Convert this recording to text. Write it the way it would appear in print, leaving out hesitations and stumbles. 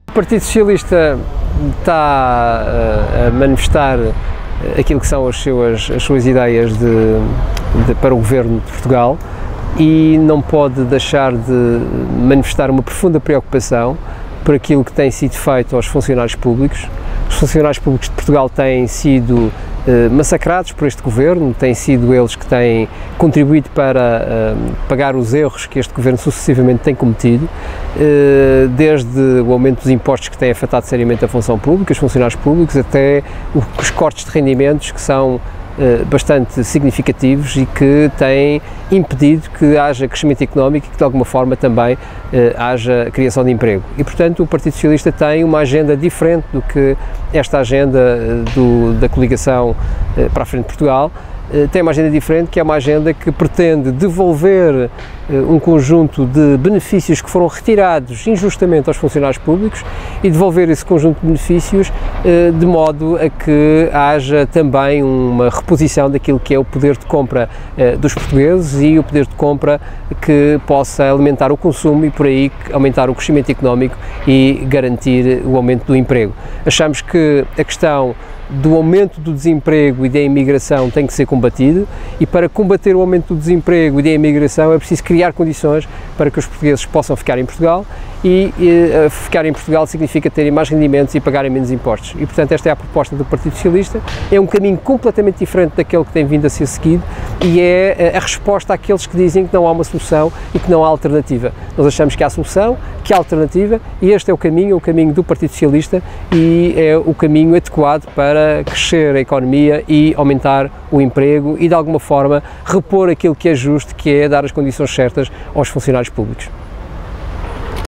O Partido Socialista está a manifestar aquilo que são as suas ideias para o Governo de Portugal e não pode deixar de manifestar uma profunda preocupação por aquilo que tem sido feito aos funcionários públicos. Os funcionários públicos de Portugal têm sido massacrados por este Governo, têm sido eles que têm contribuído para pagar os erros que este Governo sucessivamente tem cometido, desde o aumento dos impostos que tem afetado seriamente a função pública, os funcionários públicos, até os cortes de rendimentos que são bastante significativos e que têm impedido que haja crescimento económico e que de alguma forma também haja criação de emprego. E portanto o Partido Socialista tem uma agenda diferente do que esta agenda da coligação para a Frente de Portugal. Tem uma agenda diferente, que é uma agenda que pretende devolver um conjunto de benefícios que foram retirados injustamente aos funcionários públicos e devolver esse conjunto de benefícios de modo a que haja também uma reposição daquilo que é o poder de compra dos portugueses e o poder de compra que possa alimentar o consumo e por aí aumentar o crescimento económico e garantir o aumento do emprego. Achamos que a questão do aumento do desemprego e da imigração tem que ser combatido e para combater o aumento do desemprego e da imigração é preciso criar condições para que os portugueses possam ficar em Portugal e ficar em Portugal significa terem mais rendimentos e pagarem menos impostos e portanto esta é a proposta do Partido Socialista, é um caminho completamente diferente daquele que tem vindo a ser seguido e é a resposta àqueles que dizem que não há uma solução e que não há alternativa. Nós achamos que há solução, que há alternativa e este é o caminho do Partido Socialista e é o caminho adequado para crescer a economia e aumentar o emprego e de alguma forma repor aquilo que é justo, que é dar as condições certas aos funcionários públicos.